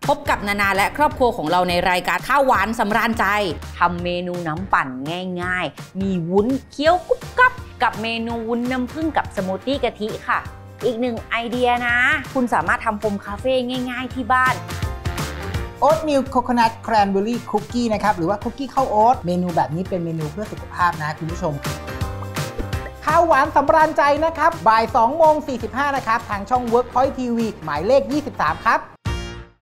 พบกับนานาและครอบครัวของเราในรายการข้าวหวานสำราญใจทำเมนูน้ำปั่นง่ายๆมีวุ้นเคี้ยวกุ๊บกับเมนูวุ้นน้ำผึ้งกับสมูทตี้กะทิค่ะอีกหนึ่งไอเดียนะคุณสามารถทำโฮมคาเฟ่ง่ายๆที่บ้านโอ๊ตมิลค์โคโคนัทแครนเบอรี่คุกกี้นะครับหรือว่าคุกกี้ข้าวโอ๊ตเมนูแบบนี้เป็นเมนูเพื่อสุขภาพนะคุณผู้ชมข้าวหวานสำราญใจนะครับบ่าย 2:45 นะครับทางช่อง Workpoint TV หมายเลข 23 ครับ